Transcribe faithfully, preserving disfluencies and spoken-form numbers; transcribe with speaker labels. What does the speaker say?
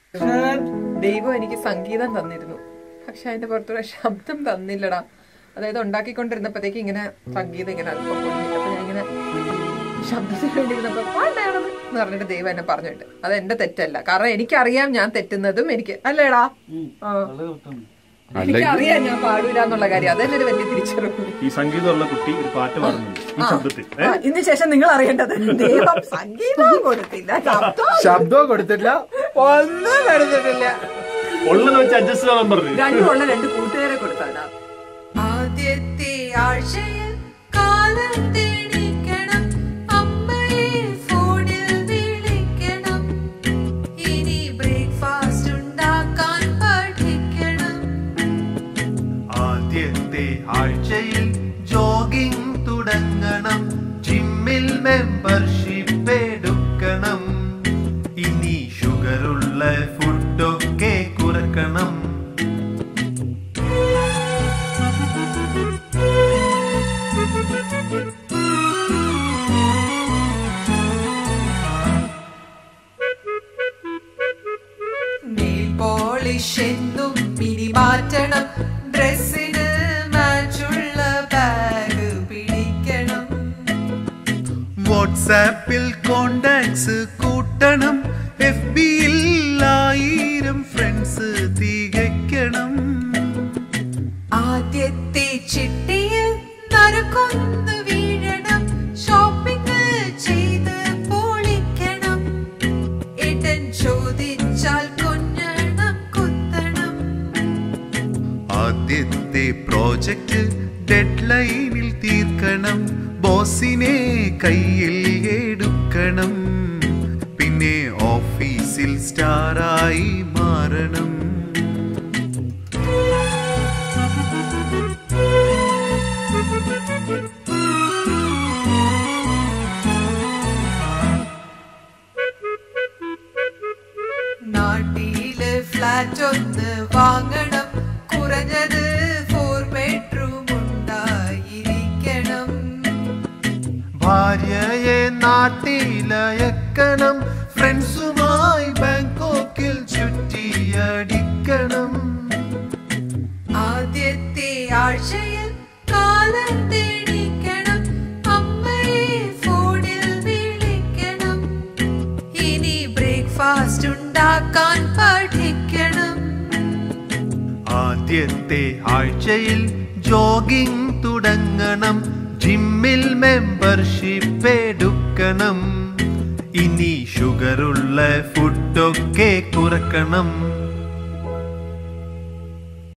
Speaker 1: ദൈവം എനിക്ക് സംഗീതം തന്നിരുന്നു, പക്ഷെ അതിന്റെ പുറത്തുള്ള ശബ്ദം തന്നില്ലടാ. അതായത് ഉണ്ടാക്കിക്കൊണ്ടിരുന്നപ്പോഴത്തേക്ക് ഇങ്ങനെ സംഗീതം ഇങ്ങനെ അല്പം പൊന്നില്ല. അപ്പൊ ഞാൻ ഇങ്ങനെ ശബ്ദത്തിന് വേണ്ടി ഇരുന്നപ്പോ പാടാണത് എന്ന് പറഞ്ഞിട്ട് ദൈവം എന്നെ പറഞ്ഞിട്ട്. അത് എന്റെ തെറ്റല്ല, കാരണം എനിക്കറിയാം ഞാൻ തെറ്റുന്നതും. എനിക്ക് അല്ലേടാ, എനിക്കറിയാം ഞാൻ പാടൂല എന്നുള്ള കാര്യം. അതന്നെ ഒരു വലിയ തിരിച്ചറിവ്.
Speaker 2: ഈ സംഗീതമുള്ള കുട്ടി ഒരു പാട്ട് പാടുന്നുണ്ട് ഈ ശബ്ദത്തിൽ.
Speaker 1: ഇതിന് ശേഷം നിങ്ങൾ അറിയേണ്ടത് ദൈവം സംഗീതവും കൊടുത്തില്ല,
Speaker 3: ശബ്ദവും കൊടുത്തില്ല, ഒന്നും കൊടുത്തിട്ടില്ല.
Speaker 2: ഉള്ളത് വെച്ച് അഡ്ജസ്റ്റ് ചെയ്യാൻ പറഞ്ഞു.
Speaker 1: രണ്ടുമുള്ള രണ്ട് കൂട്ടുകാരെ കൊടുത്താടാ. ആദ്യത്തെ ആഴ്ചയിൽ കാലം തേടിക്കണം, അമ്മയെ ഫോണിൽ വിളിക്കണം, ഇനി ബ്രേക്ക്ഫാസ്റ്റ് ഉണ്ടാക്കാൻ പഠിക്കണം.
Speaker 4: ആദ്യത്തെ ആഴ്ചയിൽ ജോഗിംഗ് തുടങ്ങണം, ജിമ്മിൽ മെമ്പർഷിപ്പ് എടുക്കണം, ഇനി ഷുഗറുള്ള ഫുഡൊക്കെ കുറക്കണം.
Speaker 1: നെയിൽ പോളിഷ് എന്നും ഇനി മാറ്റണം, ഡ്രസ്സിന് മാച്ചുള്ള ബാഗ് പിടിക്കണം,
Speaker 4: വാട്സാപ്പിൽ കോണ്ടാക്ട്സ് കൂട്ടണം, എഫ് ബിയിൽ ആയിരം ഫ്രണ്ട്സ് തികയ്ക്കണം.
Speaker 1: ആദ്യത്തെ ചിട്ടിയിൽ നറുക്കൊന്ന് വീഴണം, ഷോപ്പിംഗ് ചെയ്ത് പൊളിക്കണം, ഏട്ടൻ ചോദിച്ചാൽ കൊഞ്ഞണം കുത്തണം.
Speaker 4: ആദ്യത്തെ പ്രോജക്റ്റ് ഡെഡ് ലൈനിൽ തീർക്കണം, ബോസിനെ കയ്യിൽ എടുക്കണം, പിന്നെ ഓഫീസിൽ സ്റ്റാറായി മാറണം.
Speaker 1: നാട്ടില് ഫ്ലാറ്റ് ഒന്ന് വാങ്ങണം, കുറഞ്ഞത് ഫോർ ബെഡ്റൂം ഉണ്ടായിരിക്കണം,
Speaker 4: ഭാര്യയെ നാട്ടിലയക്കണം, ഫ്രണ്ട്സുമായി ബാങ്കോക്കിൽ ചുറ്റിയടിക്കണം.
Speaker 1: ആദ്യത്തെ ആഴ്ചയിൽ കാലം തേടിക്കണം, അമ്മയെ ഫോണിൽ വിളിക്കണം, ഇനി ബ്രേക്ക്ഫാസ്റ്റ് ഉണ്ടാക്കാൻ പഠിക്കണം.
Speaker 4: ആദ്യത്തെ ആഴ്ചയിൽ ജോഗിംഗ് തുടങ്ങണം, ജിമ്മിൽ മെമ്പർഷിപ്പ് എടുക്കണം, ഇനി ഷുഗറുള്ള ഫുഡൊക്കെ കുറക്കണം.